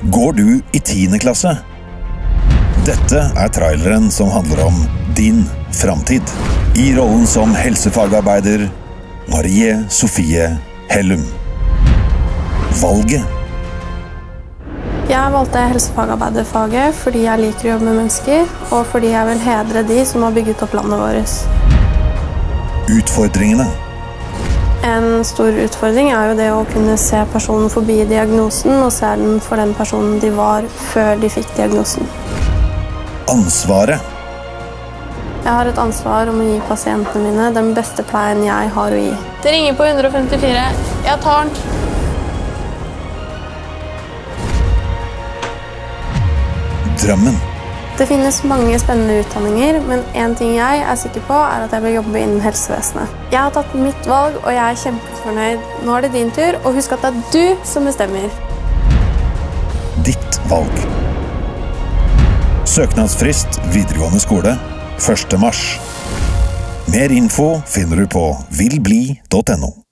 Går du i 10. klasse? Dette er traileren som handler om din framtid. I rollen som helsefagarbeider, Marie Sofie Hellum. Valget. Jeg valgte helsefagarbeiderfaget fordi jeg liker å jobbe med mennesker, og fordi jeg vil hedre de som har bygget opp landet vårt. Utfordringene. En stor utfordring er jo det å kunne se personen forbi diagnosen og se den for den personen de var før de fikk diagnosen. Ansvaret. Jeg har et ansvar om å gi pasientene mine den beste pleien jeg har å gi. Det ringer på 154. Jeg tar den. Drømmen. Det finnes mange spennende utdanninger, men en ting jeg er sikker på er at jeg vil jobbe innen helsevesenet. Jeg har tatt mitt valg, og jeg er kjempefornøyd. Nå er det din tur, og husk at det er du som bestemmer. Ditt valg. Søknadsfrist videregående skole 1. mars. Mer info finner du på vilbli.no.